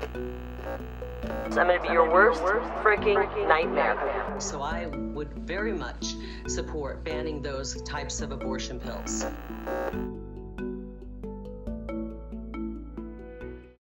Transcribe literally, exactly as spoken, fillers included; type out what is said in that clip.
I'm gonna be your worst freaking nightmare. So I would very much support banning those types of abortion pills.